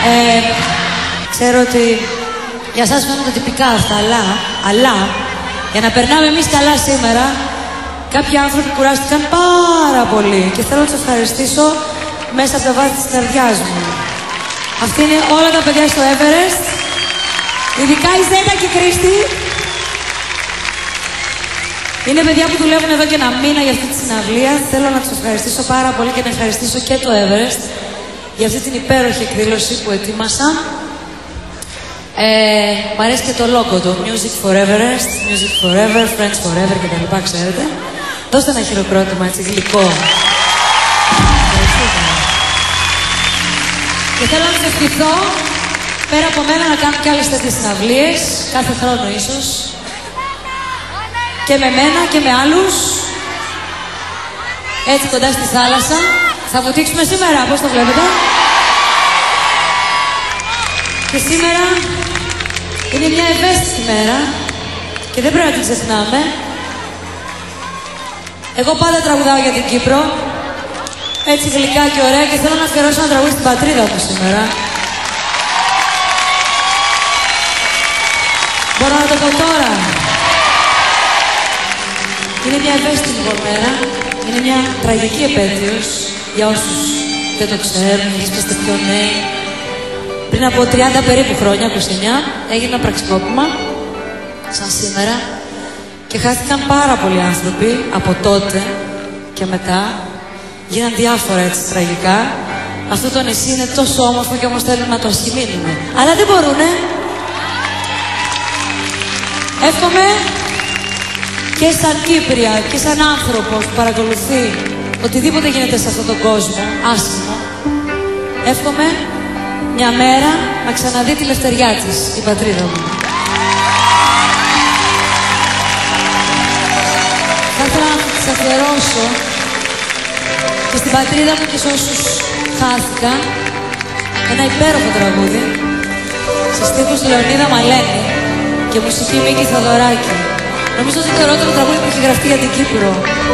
Ξέρω ότι για σας φαίνονται τυπικά αυτά, αλλά για να περνάμε εμείς καλά σήμερα, κάποιοι άνθρωποι κουράστηκαν πάρα πολύ και θέλω να τους ευχαριστήσω μέσα από τα βάθη της καρδιάς μου. Αυτή είναι όλα τα παιδιά στο Everest, ειδικά η Ζέτα και η Κρίστη. Είναι παιδιά που δουλεύουν εδώ και ένα μήνα για αυτή τη συναυλία. Θέλω να τους ευχαριστήσω πάρα πολύ και να ευχαριστήσω και το Everest για αυτή την υπέροχη εκδήλωση που ετοίμασα. Μ' αρέσει και το λόγο του, Music for Everest, Music Forever, Friends Forever και τα λοιπά, ξέρετε. Δώστε ένα χειροκρότημα έτσι γλυκό. Και θέλω να τους ευχηθώ, πέρα από μένα, να κάνουν και άλλες τέτοιες συναυλίες, κάθε χρόνο ίσως. Και με μένα και με άλλους. Έτσι κοντά στη θάλασσα. Θα βουτήξουμε σήμερα, πώς το βλέπετε. Και σήμερα είναι μια ευαίσθητη μέρα και δεν πρέπει να την ξεχνάμε. Εγώ πάντα τραγουδάω για την Κύπρο, έτσι γλυκά και ωραία, και θέλω να αφιερώσω ένα τραγούδι στην πατρίδα μου σήμερα. Μπορώ να το πω τώρα. Είναι μια ευαίσθητη λοιπόν μέρα, είναι μια τραγική επέτειος για όσους δεν το ξέρουν, είσαστε πιο νέοι. Πριν από 30 περίπου χρόνια, 29, έγινε ένα πραξικόπημα, σαν σήμερα, και χάθηκαν πάρα πολλοί άνθρωποι από τότε και μετά. Γίναν διάφορα έτσι τραγικά. Αυτό το νησί είναι τόσο όμορφο και όμως θέλουν να το ασχημείνουν. Αλλά δεν μπορούνε. Εύχομαι και σαν Κύπρια και σαν άνθρωπος που παρακολουθεί οτιδήποτε γίνεται σε αυτόν τον κόσμο άσχημο, εύχομαι μια μέρα να ξαναδεί τη λευτεριά της, η πατρίδα μου. Θα ήθελα να της αφιερώσω και στην πατρίδα μου και σε όσους χάθηκαν ένα υπέροχο τραγούδι σε στίχους Λεωνίδα Μαλένη και μουσική Μίκη Θοδωράκη. Νομίζω ότι είναι το ωραιότερο τραγούδι που έχει γραφτεί για την Κύπρο.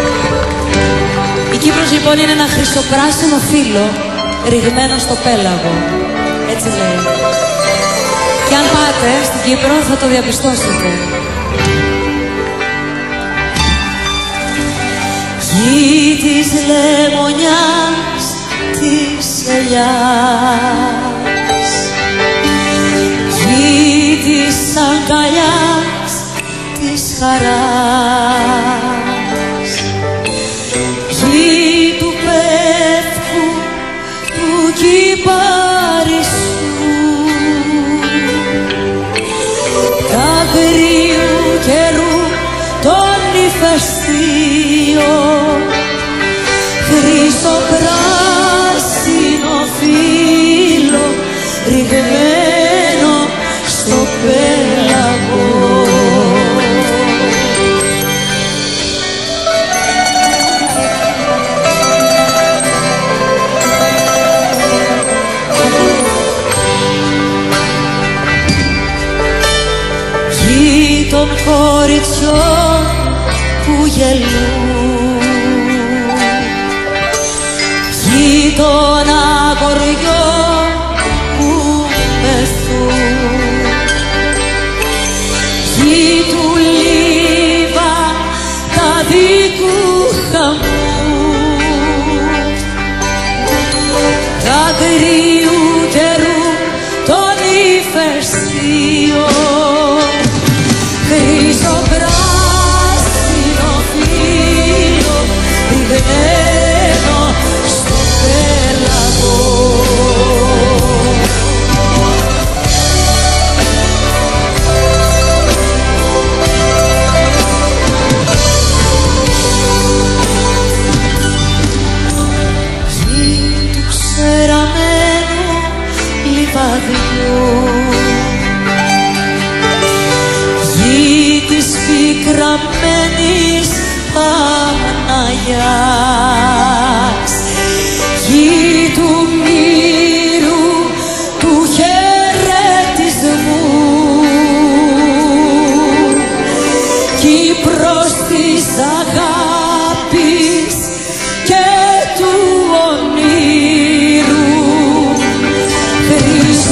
Η Κύπρος λοιπόν είναι ένα χρυσοπράσινο φύλλο ρηγμένο στο πέλαγο. Έτσι λέει. Και αν πάτε στην Κύπρο θα το διαπιστώσετε. Γη της λεμονιάς της ελιάς, γη της αγκαλιάς της χαράς, γη του πεύκου του κυπάρισου, αγρίου καιρού των ηφαιστείων, χρυσοπράσινο φύλλο ρηγμένο στο πέλαγο. Γη των κοριτσιών που γελούν, γη των αγοριών που μεθούν, γη του Λίβα τα δικού χαμού, τα αγρίου καιρού των ηφαιστείων, χρυσοπράσινο φύλλο ρηγμένο στο πέλαγο. Γη του ξεραμένου λιβαδιού, γη της πικραμένης Παναγιάς, γη του μύρου του χαιρετισμού, Κύπρος της αγάπης και του ονείρου,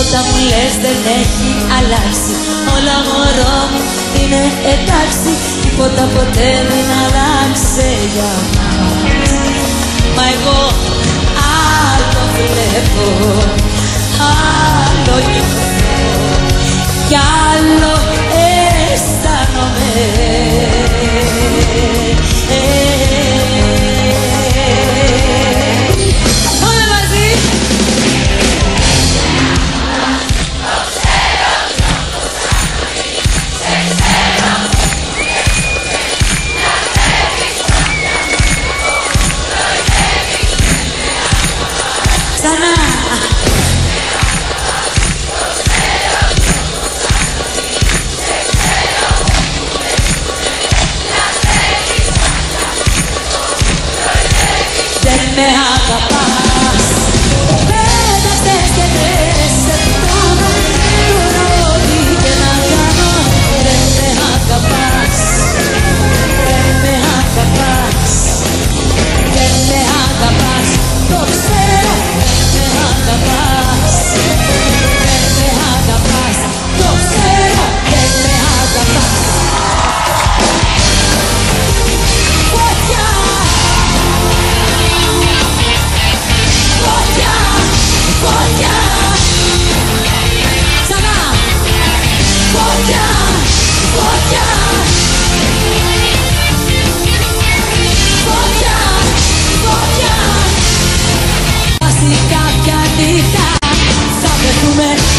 Τίποτα μου λες δεν έχει αλλάξει. Όλα μωρό μου είναι εντάξει. Τίποτα ποτέ δεν άλλαξε για μας. Μα εγώ άλλο βλέπω, άλλο νιώθω κι άλλο αισθάνομαι. Όλα μαζί! Ξανά! Δεν με αγαπάς. Πέταξες και τρες σε πτώνω. Τώρα ό,τι και να κάνω. Δεν με αγαπάς. Δεν με αγαπάς. Δεν με αγαπάς. Το ξέρω. Δεν με αγαπάς. Δεν με αγαπάς. Το ξέρω. Δεν με αγαπάς. Φωτιά! Φωτιά! Φωτιά! Ξανά! Φωτιά! Φωτιά! Φωτιά! Φωτιά! Βάσει κάποια νύχτα θα βρεθούμε